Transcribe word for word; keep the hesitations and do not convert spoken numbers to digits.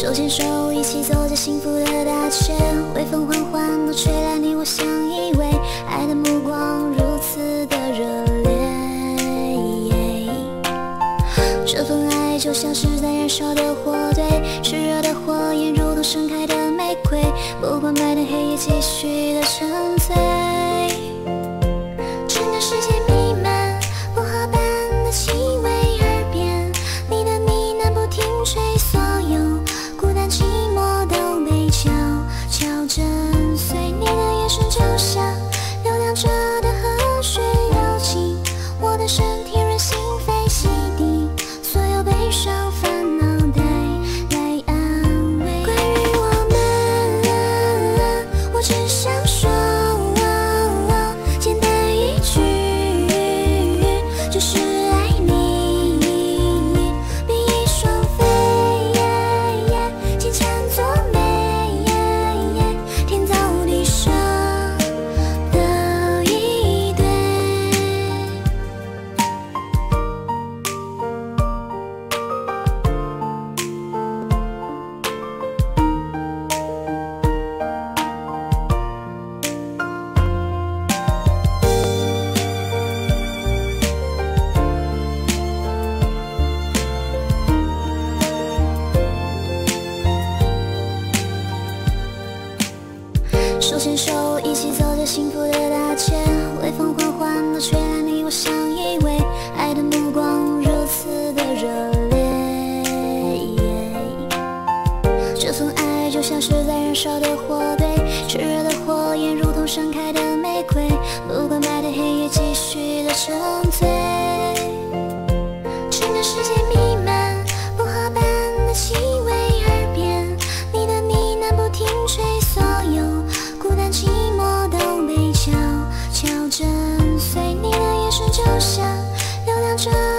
手牵手一起走在幸福的大街，微风缓缓地吹来你我相依偎，爱的目光如此的热烈。这份爱就像是在燃烧的火堆，炽热的火焰如同盛开的玫瑰，不管白天黑夜继续的沉醉。整个世界弥漫薄荷般的气味，耳边你的呢喃不停吹，所有孤单寂寞都被悄悄震碎。你的眼神就像流淌着的河水，揉进我的身体，润心扉，洗涤所有悲伤烦恼，带来安慰。关于我们，我只想说简单一句，就是爱你，比翼双飞，牵缠作美，天造地设的一对。手牵手一起走在幸福的大街，微风缓缓地吹来你我相依偎，爱的目光如此的热烈。这份爱就像是在燃烧的火堆，炽热的火焰如同盛开的玫瑰，不管白天黑夜继续的沉醉。整个世界弥漫薄荷般的气味，耳边你的呢喃不停吹，所有孤单寂寞都被悄悄震碎。你的眼神就像流淌着